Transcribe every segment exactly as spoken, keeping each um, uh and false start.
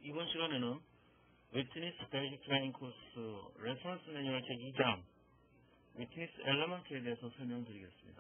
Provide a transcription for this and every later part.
이번 시간에는 위트니스 베이직 트레이닝 코스 레퍼런스 매뉴얼 제이 장 위트니스 엘리먼트에 대해서 설명드리겠습니다.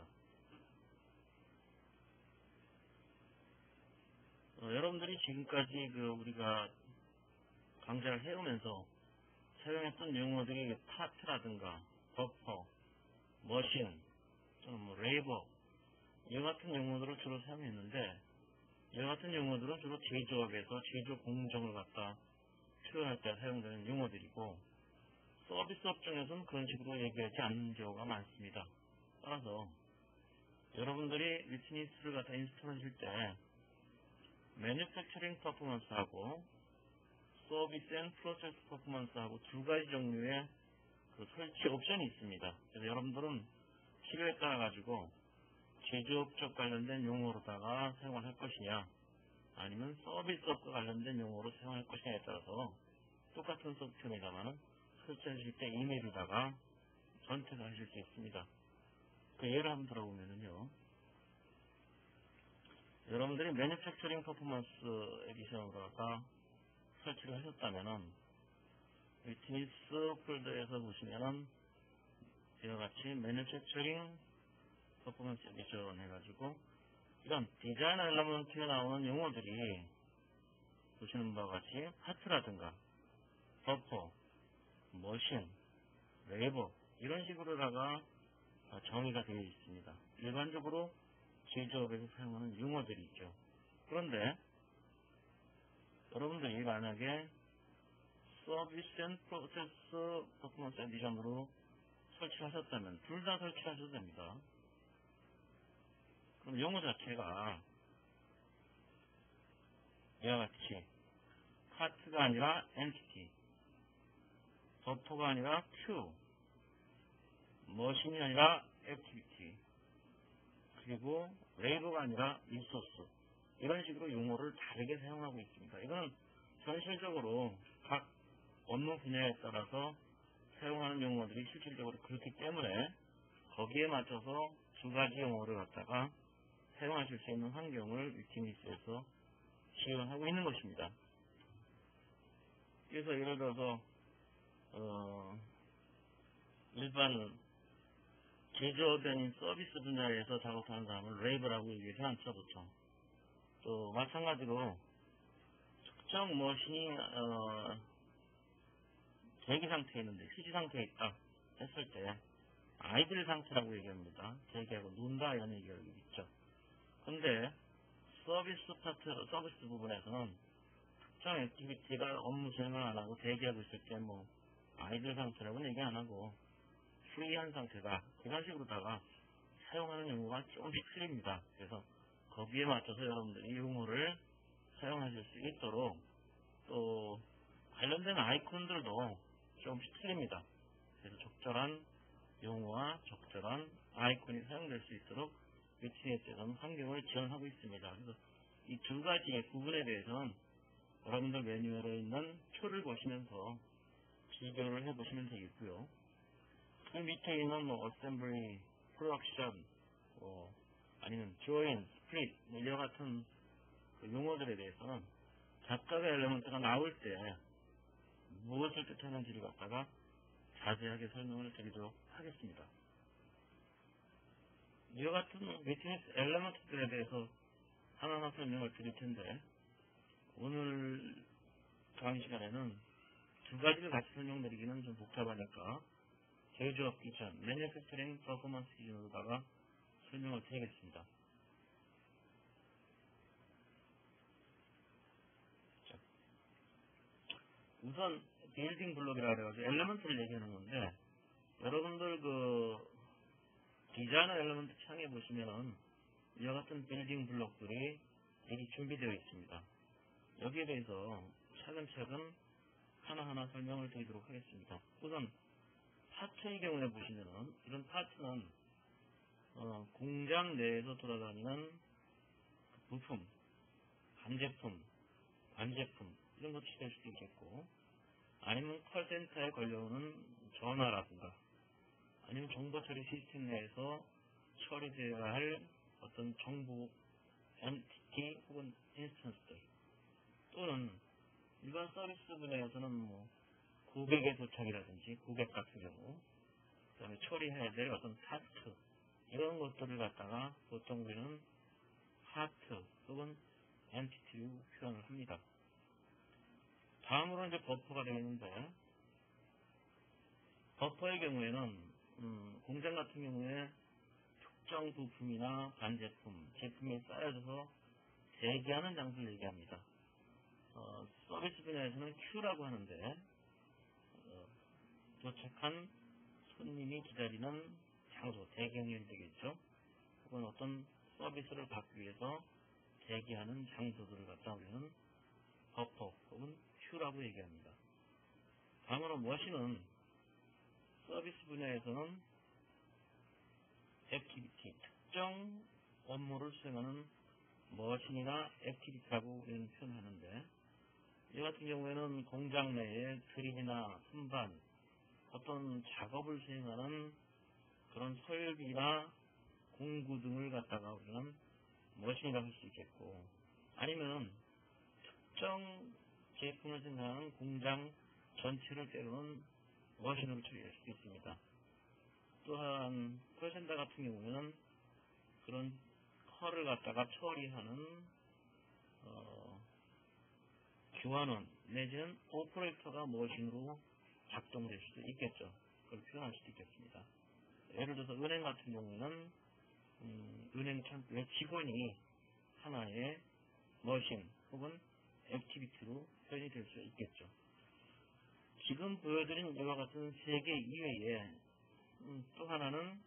어, 여러분들이 지금까지 그 우리가 강좌를 해오면서 사용했던 용어들이 파트라든가 버퍼, 머신, 또는 뭐 레이버 이와 같은 용어들을 주로 사용했는데, 이와 같은 용어들은 주로 제조업에서 제조 공정을 갖다 표현할 때 사용되는 용어들이고, 서비스 업종에서는 그런 식으로 얘기하지 않는 경우가 많습니다. 따라서 여러분들이 위트니스를 갖다 인스톨하실 때 매뉴팩처링 퍼포먼스하고 서비스 앤 프로세스 퍼포먼스하고 두 가지 종류의 그 설치 옵션이 있습니다. 그래서 여러분들은 필요에 따라 가지고 제조업적 관련된 용어로다가 사용을 할 것이냐, 아니면 서비스업과 관련된 용어로 사용할 것이냐에 따라서 똑같은 소프트웨어에다가는 설치하실 때 이메일에다가 선택을 하실 수 있습니다. 그 예를 한번 들어보면은요, 여러분들이 매니팩처링 퍼포먼스 에디션으로다가 설치를 하셨다면은 위트니스 폴더에서 보시면은 이와 같이 매니팩처링 퍼포먼스 에디션 해가지고 이런 디자인 엘리먼트에 나오는 용어들이 보시는 바와 같이 파트라든가 버퍼, 머신, 레이버 이런 식으로다가 정의가 되어 있습니다. 일반적으로 제조업에서 사용하는 용어들이 있죠. 그런데 여러분들이 만약에 서비스 앤 프로세스 퍼포먼스 에디션으로 설치하셨다면 둘 다 설치하셔도 됩니다. 그럼 용어 자체가 이와 같이 파트가 아니라 엔티티, 버퍼가 아니라 큐, 머신이 아니라 액티비티, 그리고 레이버가 아니라 리소스, 이런 식으로 용어를 다르게 사용하고 있습니다. 이거는 현실적으로 각 업무 분야에 따라서 사용하는 용어들이 실질적으로 그렇기 때문에 거기에 맞춰서 두 가지 용어를 갖다가 사용하실 수 있는 환경을 위트니스에서 지원하고 있는 것입니다. 그래서 예를 들어서 어, 일반 제조업인 서비스 분야에서 작업하는 사람을 레이버라고 얘기하지 않죠, 보통. 또 마찬가지로 특정 머신이 어, 대기 상태에 있는데 휴지 상태에 있다 했을 때 아이들 상태라고 얘기합니다. 대기하고 논다 이런 얘기가 있죠. 근데 서비스 파트, 서비스 부분에서는 특정 액티비티가 업무 수행을 안 하고 대기하고 있을 때 뭐 아이들 상태라고는 얘기 안 하고 프리한 상태다 이런 식으로다가 사용하는 용어가 조금씩 틀립니다. 그래서 거기에 맞춰서 여러분들이 용어를 사용하실 수 있도록, 또 관련된 아이콘들도 조금씩 틀립니다. 그래서 적절한 용어와 적절한 아이콘이 사용될 수 있도록 위트니스에서는 환경을 지원하고 있습니다. 그래서 이 두 가지의 구분에 대해서는 여러분들 매뉴얼에 있는 표를 보시면서 비교를 해보시면 되겠고요. 그 밑에 있는 뭐 어셈블리, 프로덕션, 뭐 아니면 조인, 스프릿 이와 같은 그 용어들에 대해서는 각각의 엘리먼트가 나올 때 무엇을 뜻하는지를 갖다가 자세하게 설명을 드리도록 하겠습니다. 이와 같은 위트니스 엘리먼트들에 대해서 하나하나 설명을 드릴 텐데, 오늘 강의 시간에는 두 가지를 같이 설명드리기는 좀 복잡하니까 제조업 기준, 매니팩처링 퍼포먼스 기준으로다가 설명을 드리겠습니다. 자, 우선 빌딩 블록이라 그래가지고 엘리먼트를 얘기하는 건데, 여러분들 그 디자이너 엘리먼트 창에 보시면은 이와 같은 빌딩 블록들이 여기 준비되어 있습니다. 여기에 대해서 차근차근 하나하나 설명을 드리도록 하겠습니다. 우선 파트의 경우에 보시면은 이런 파트는 어, 공장 내에서 돌아다니는 부품, 반제품, 관제품 이런 것이 될 수도 있겠고, 아니면 콜센터에 걸려오는 전화라든가, 아니면 정보 처리 시스템 내에서 처리되어야 할 어떤 정보 엔티티 혹은 인스턴스들, 또는 일반 서비스 분야에서는 뭐 고객의 도착이라든지 고객 같은 경우, 그 다음에 처리해야 될 어떤 타스크, 이런 것들을 갖다가 보통 우리는 파트 혹은 엔티티로 표현을 합니다. 다음으로 이제 버퍼가 되겠는데, 버퍼의 경우에는 음, 공장 같은 경우에 특정 부품이나 반제품, 제품이 쌓여져서 대기하는 장소를 얘기합니다. 어, 서비스 분야에서는 큐라고 하는데, 어, 도착한 손님이 기다리는 장소, 대기형이 되겠죠. 혹은 어떤 서비스를 받기 위해서 대기하는 장소들을 갖다 우리는 버퍼 혹은 큐라고 얘기합니다. 다음으로 머신은 서비스 분야에서는 액티비티, 특정 업무를 수행하는 머신이나 액티비티라고 우리는 표현하는데, 이 같은 경우에는 공장 내에 드릴이나 선반, 어떤 작업을 수행하는 그런 설비나 공구 등을 갖다가 우리는 머신이라고 할 수 있겠고, 아니면 특정 제품을 생산하는 공장 전체를 때로는 머신으로 처리할 수도 있습니다. 또한 콜센터 같은 경우에는 그런 컬을 갖다가 처리하는 어, 교환원 내지는 오퍼레이터가 머신으로 작동될 수도 있겠죠. 그걸 표현할 수도 있겠습니다. 예를 들어서 은행 같은 경우에는 음, 은행 창구에 직원이 하나의 머신 혹은 액티비티로 표현이 될 수 있겠죠. 지금 보여드린 이와 같은 세 개 이외에 음, 또 하나는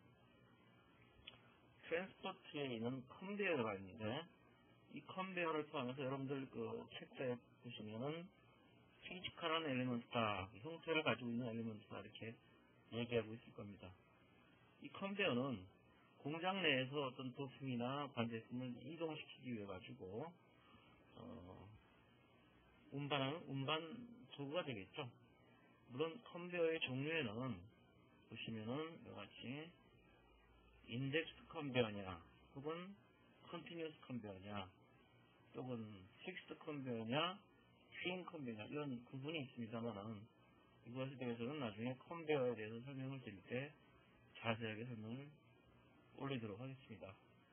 트랜스포트에 있는 컨베이어가 있는데, 이 컨베이어를 포함해서 여러분들 그 책자에 보시면은 피지컬한 엘리먼트다, 형태를 가지고 있는 엘리먼트다, 이렇게 얘기하고 있을 겁니다. 이 컨베이어는 공장 내에서 어떤 부품이나 반제품을 이동시키기 위해 가지고 어, 운반하는 운반 도구가 되겠죠. 물론 컨베이어의 종류에는 보시면은 이같이 인덱스 컨베이어냐 혹은 컨티뉴어스 컨베이어냐 또는 픽스드 컨베이어냐 퀸 컨베이어냐, 이런 구분이 있습니다만은 이것에 대해서는 나중에 컨베이어에 대해서 설명을 드릴 때 자세하게 설명을 올리도록 하겠습니다.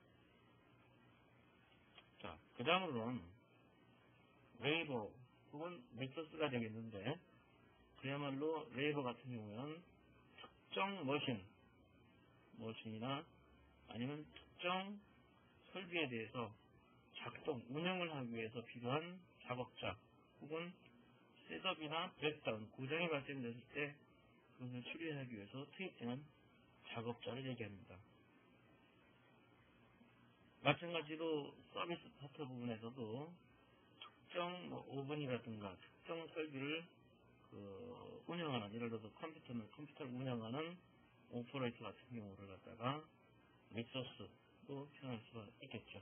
자, 그 다음으로는 레이버 혹은 믹서스가 되겠는데, 그야말로 레이버 같은 경우는 특정 머신, 머신이나 아니면 특정 설비에 대해서 작동, 운영을 하기 위해서 필요한 작업자 혹은 셋업이나 브레이크다운, 고장이 발생됐을 때 그것을 처리하기 위해서 투입되는 작업자를 얘기합니다. 마찬가지로 서비스 파트 부분에서도 특정 뭐 오븐이라든가 특정 설비를 그 운영하는, 예를 들어서 컴퓨터는 컴퓨터를 운영하는 오퍼레이터 같은 경우를 갖다가 리소스로 표현할 수가 있겠죠.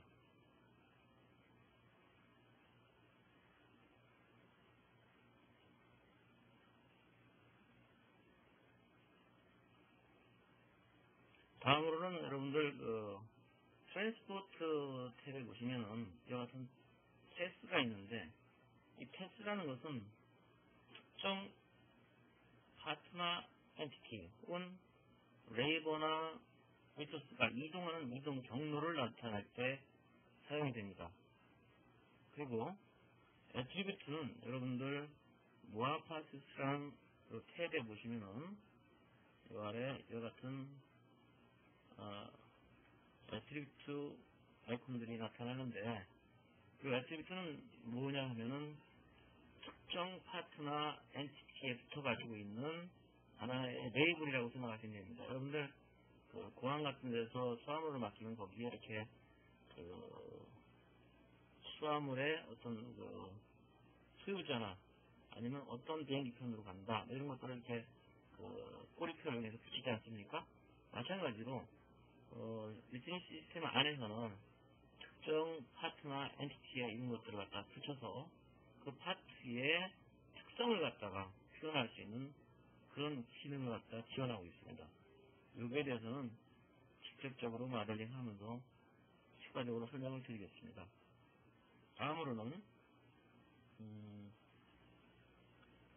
다음으로는 여러분들 그 트랜스포트 탭에 보시면은 이와 같은 테스가 있는데, 이 테스라는 것은 특정 파트나 엔티티 혹은 레이버나 리소스가 이동하는 이동 경로를 나타낼 때 사용이 됩니다. 그리고 애트리뷰트는 여러분들 모아파시스라는 그 탭에 보시면은 이 아래 이와 같은 어, 애트리뷰트 아이콘들이 나타나는데, 그 애트리뷰트는 뭐냐 하면은 특정 파트나 엔티티에 붙어 가지고 있는 하나의 레이블이라고 생각하시면 됩니다. 여러분들 그 공항 같은 데서 수화물을 맡기면 거기에 이렇게 그 수화물의 어떤 그 소유자나 아니면 어떤 비행기편으로 간다, 이런 것들을 이렇게 그 꼬리표를 이용해서 붙이지 않습니까? 마찬가지로 어, 리스닝 시스템 안에서는 특정 파트나 엔티티에 이런 것들을 갖다 붙여서 그 파트의 특성을 갖다가 표현할 수 있는 그런 기능을 갖다 지원하고 있습니다. 여기에 대해서는 직접적으로 모델링 하면서 추가적으로 설명을 드리겠습니다. 다음으로는 음,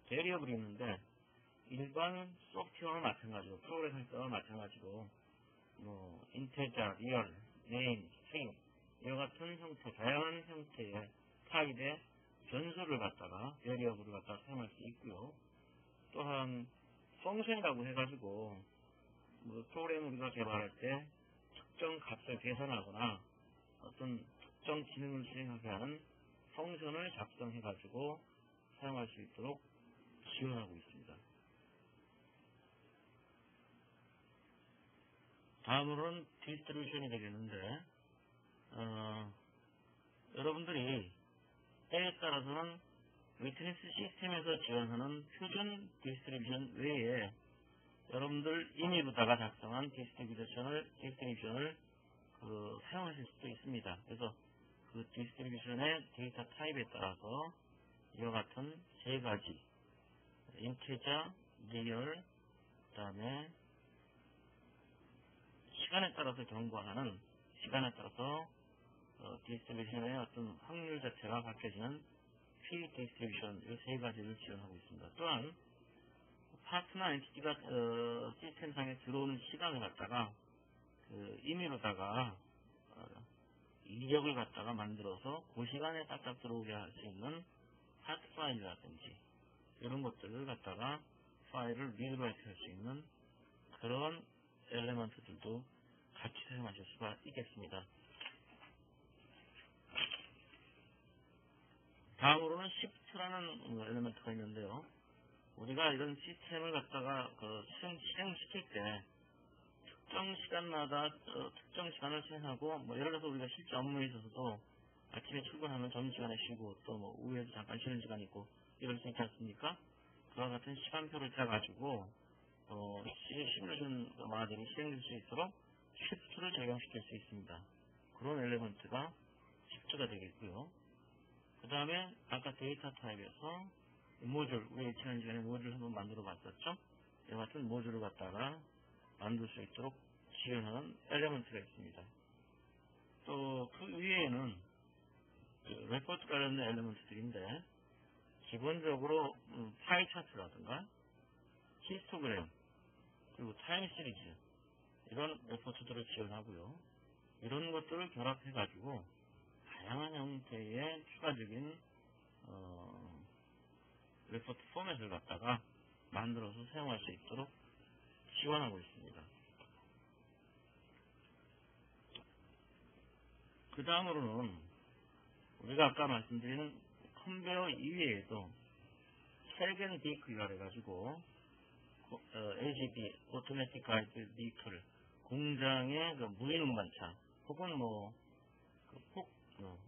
베리어블이 있는데 일반 소프트웨어와 마찬가지로 프로그램 할 때와 마찬가지로 뭐 인테저, 리얼, 네임, 스트링 이와 같은 형태, 다양한 형태의 타입의 변수를 갖다가 베리어블을 갖다가 사용할 수 있고요. 또한 펑션이라고 해가지고 뭐 프로그램 우리가 개발할 때 특정 값을 계산하거나 어떤 특정 기능을 수행하게 하는 펑션을 작성해가지고 사용할 수 있도록 지원하고 있습니다. 다음으로는 디스트리뷰션이 되겠는데 어, 여러분들이 때에 따라서는 위트니스 시스템에서 지원하는 표준 디스트리뷰션 외에 여러분들 임의로다가 작성한 디스트리뷰션을 디스트리뷰션을 그 사용하실 수도 있습니다. 그래서 그 디스트리뷰션의 데이터 타입에 따라서 이와 같은 세 가지 인테저, 리얼, 그 다음에 시간에 따라서 경고하는 시간에 따라서 어, 디스트리뷰션의 어떤 확률 자체가 바뀌어지는 피 디스트리뷰션 이 세 가지를 지원하고 있습니다. 또한 파트너 엔티티가 어, 시스템상에 들어오는 시간을 갖다가 그 임의로다가 어, 이력을 갖다가 만들어서 그 시간에 딱딱 들어오게 할 수 있는 파트 파일이라든지 이런 것들을 갖다가 파일을 리드라이트 할 수 있는 그런 엘레먼트들도 같이 사용하실 수가 있겠습니다. 다음으로는 시프트라는 엘레먼트가 있는데요. 우리가 이런 시스템을 갖다가 그 실행, 실행시킬 때 특정 시간마다 어, 특정 시간을 수행하고 뭐 예를 들어서 우리가 실제 업무에 있어서도 아침에 출근하면 점심시간에 쉬고 또 뭐 오후에도 잠깐 쉬는 시간이 있고 이럴 수 있지 않습니까? 그와 같은 시간표를 짜가지고 어, 시뮬레이션 마들이 실행될 수 있도록 시프트를 적용시킬 수 있습니다. 그런 엘레먼트가 시프트가 되겠고요. 그 다음에 아까 데이터 타입에서 모듈, 우리 지난 시간에 모듈 한번 만들어 봤었죠? 이와 같은 모듈을 갖다가 만들 수 있도록 지원하는 엘레먼트가 있습니다. 또 그 위에는 그 레포트 관련된 엘레먼트들인데 기본적으로 음, 파이 차트라든가 히스토그램 그리고 타임 시리즈 이런 레포트들을 지원하고요. 이런 것들을 결합해 가지고 다양한 형태의 추가적인 어, 레포트 포맷을 갖다가 만들어서 사용할 수 있도록 지원하고 있습니다. 그 다음으로는 우리가 아까 말씀드린 컨베어 이외에도 캘겐 비클이라 해가지고 어, 에이지비 오토매틱 가이드 비클 공장의 그 무인 운반차 혹은 뭐 그 폭, 어,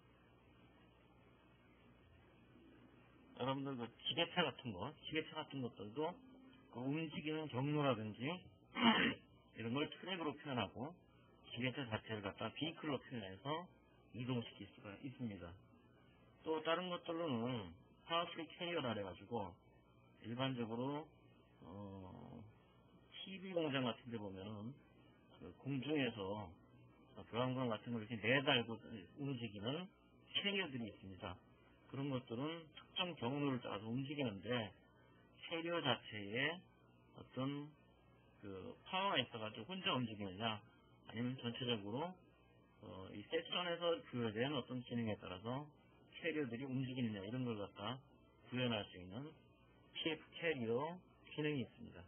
여러분들 그 지게차 같은 거 지게차 같은 것들도 그 움직이는 경로라든지 이런 걸 트랙으로 표현하고 지게차 자체를 갖다 비클로 표현해서 이동시킬 수가 있습니다. 또 다른 것들로는 파워프리 캐리어라 해가지고 일반적으로 어, 티비 공장 같은 데 보면은 그 공중에서 브라운관 같은 걸 이렇게 내달고 움직이는 캐리어들이 있습니다. 그런 것들은 특정 경로를 따라서 움직이는데 캐리어 자체에 어떤 그 파워가 있어가지고 혼자 움직이느냐 아니면 전체적으로 어, 이 섹션에서 부여된 어떤 기능에 따라서 캐리어들이 움직이느냐 이런 걸 갖다 구현할 수 있는 피에프 캐리어 기능이 있습니다.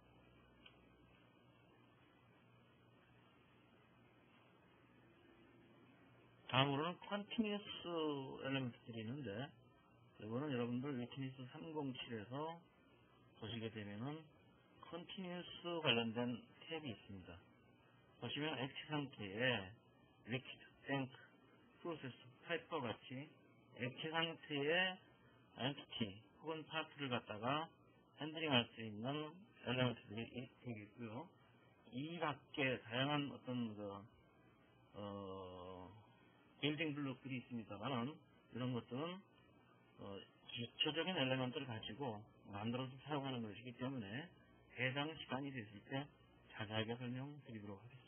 다음으로는 컨티뉴스 엘레먼트들이 있는데 이거는 여러분들 위트니스 삼공칠에서 보시게 되면은 컨티뉴스 관련된 탭이 있습니다. 보시면 액체 상태의 리퀴드, 탱크, 프로세스, 파이퍼 같이 액체 상태의 엔티티 혹은 파트를 갖다가 핸들링할 수 있는 엘레먼트들이 되게 있고요. 이 밖에 다양한 어떤 그 어, 빌딩 블록들이 있습니다만은 이런 것들은 어, 기초적인 엘레먼트를 가지고 만들어서 사용하는 것이기 때문에 해당 시간이 됐을 때 자세하게 설명드리도록 하겠습니다.